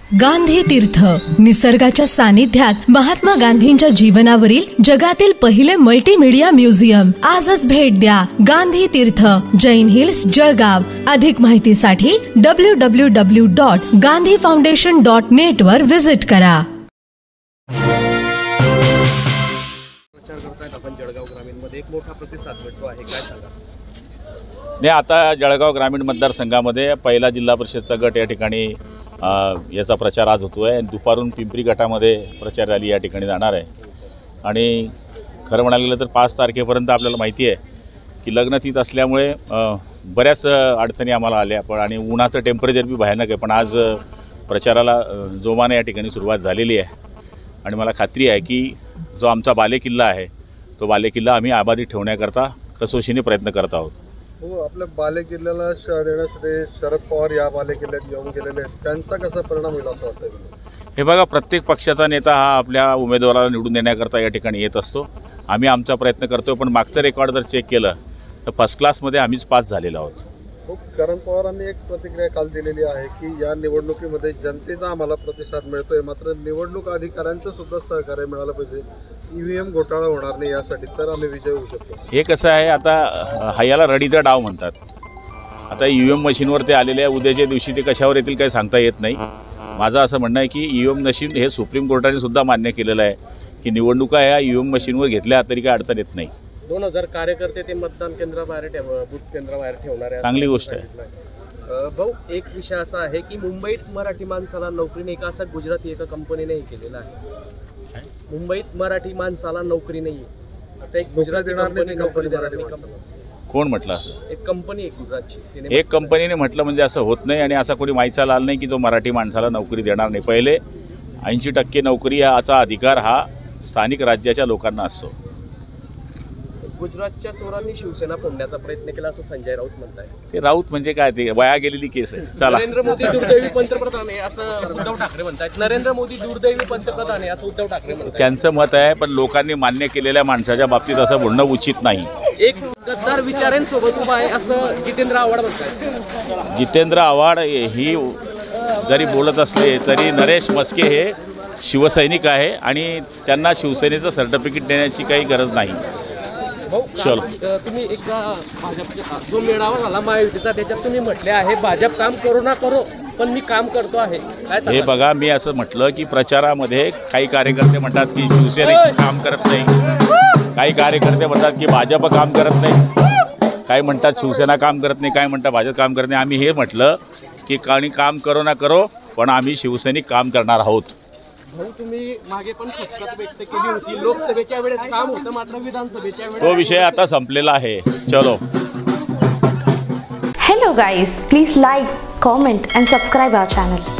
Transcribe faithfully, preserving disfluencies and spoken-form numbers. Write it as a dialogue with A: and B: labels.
A: गांधी तीर्थ, निसर्गाच्या सानिध्यात महात्मा गांधींच्या जीवनावरील जगातील पहिले मल्टीमीडिया म्युझियम. आजच भेट द्या. गांधी तीर्थ, जैन हिल्स, जळगाव. अधिक माहितीसाठी W W W dot Gandhi foundation dot net वर व्हिजिट करा.
B: आपण जळगाव ग्रामीण मध्ये एक मोठा प्रतिसाद भेटतो आहे, काय सांगा?
C: नाही, आता जळगाव ग्रामीण मतदारसंघामध्ये पहिला जिल्हा परिषदचा गट या ठिकाणी याचा प्रचार आज होतो आहे. दुपारून पिंपरी गटामध्ये प्रचार रॅली या ठिकाणी जाणार आहे. आणि खरं म्हणायला गेलं तर पाच तारखेपर्यंत आपल्याला माहिती आहे की लग्नतीथ असल्यामुळे बऱ्याच अडचणी आम्हाला आल्या, पण आणि उन्हाचं टेम्परेचर बी भयानक आहे. पण आज प्रचाराला जोमाने या ठिकाणी सुरुवात झालेली आहे. आणि मला खात्री आहे की जो आमचा बालेकिल्ला आहे तो बालेकिल्ला आम्ही आबादी ठेवण्याकरता कसोशीने प्रयत्न करत आहोत.
D: हो, आपल्या बालेकिल्ल्याला शह देण्यासाठी शरद पवार या बालेकिल्ल्यात येऊन गेलेले आहेत, त्यांचा कसा परिणाम होईल असं वाटतं?
C: हे बघा, प्रत्येक पक्षाचा नेता हा आपल्या उमेदवाराला निवडून देण्याकरता या ठिकाणी येत असतो. आम्ही आमचा प्रयत्न करतो, पण मागचं रेकॉर्ड जर चेक केलं तर फर्स्ट क्लासमध्ये आम्हीच पास झालेलो आहोत.
D: हो, शरद पवारांनी एक प्रतिक्रिया काल दिलेली आहे की या निवडणुकीमध्ये जनतेचा आम्हाला प्रतिसाद मिळतोय, मात्र निवडणूक अधिकाऱ्यांचं सुद्धा सहकार्य मिळालं पाहिजे. ईव्हीएम घोटाळा होणार नाही यासाठी, तर आम्ही विजय होऊ शकतो.
C: हे कसं आहे, आता हयाला रडीचा डाव म्हणतात. आता ई व्ही एम मशीनवर ते आलेले आहे, उद्याच्या दिवशी ते कशावर येतील काही सांगता येत नाही. माझं असं म्हणणं आहे की ई व्ही एम मशीन हे सुप्रीम कोर्टाने सुद्धा मान्य केलेलं आहे की निवडणुका ह्या ई व्ही एम मशीनवर घेतल्या तरी काही अडचण येत नाही.
B: दोन हजार कार्यकर्ते ते मतदान केंद्राबाहेर ठेव बूथ केंद्राबाहेर ठेवणार आहे,
C: चांगली गोष्ट आहे.
B: भाऊ, एक विषय असा आहे की मुंबईत मराठी माणसाला नोकरी नाही का, असं गुजराती एका कंपनीने केलेलं आहे. मुंबईत मराठी माणसाला नोकरी नाही असं एक गुजराती कंपनी नोकरी देणार नाही.
C: कोण म्हटलं असं?
B: एक कंपनी आहे गुजरातची,
C: एक कंपनीने म्हटलं म्हणजे असं होत नाही. आणि असा कोणी माहिती आला नाही की तो मराठी माणसाला नोकरी देणार नाही. पहिले ऐंशी टक्के नोकरी याचा अधिकार हा स्थानिक राज्याच्या लोकांना असतो.
B: गुजरातच्या चोरांनी शिवसेना फोडण्याचा प्रयत्न केला असं संजय राऊत म्हणताय.
C: ते राऊत म्हणजे काय, ते वया गेलेली केस आहे. चला,
B: नरेंद्र मोदी दुर्दैवी पंतप्रधान आहे असं उद्धव ठाकरे म्हणतात. नरेंद्र मोदी दुर्दैवी पंतप्रधान आहे असं उद्धव ठाकरे म्हणतात.
C: त्यांचं मत आहे, पण लोकांनी मान्य केलेल्या माणसाच्या बाबतीत असं बोलणं उचित नाही.
B: एक गद्दार विचारांसोबत उभा आहे असं जितेंद्र आव्हाड म्हणतात.
C: जितेंद्र आव्हाड ही जरी बोलत असले तरी नरेश मस्के हे शिवसैनिक आहे आणि त्यांना शिवसेनेचं सर्टिफिकेट देण्याची काही गरज नाही.
B: चल, तुम्ही एकदा भाजपचा जो मेळावा झाला महायुतीचा त्याच्यात तुम्ही म्हटले आहे भाजप काम करो ना करो पण मी काम करतो आहे, काय सांगा?
C: हे बघा, मी असं म्हटलं की प्रचारामध्ये काही कार्यकर्ते म्हणतात की शिवसेना काम करत नाही, काही कार्यकर्ते म्हणतात की भाजप काम करत नाही, काही म्हणतात शिवसेना काम करत नाही, काय म्हणतात भाजप काम करत नाही. आम्ही हे म्हटलं की काही काम करो ना करो पण आम्ही शिवसैनिक काम करणार आहोत.
B: भाऊ, तुम्ही मागे पण खचखच व्यक्त केली होती, लोकसभेच्या वेळेस काम होतं मात्र विधानसभेच्या वेळेस
C: तो विषय आता संपलेला आहे. चलो.
E: Hello guys, please like, comment and subscribe our channel.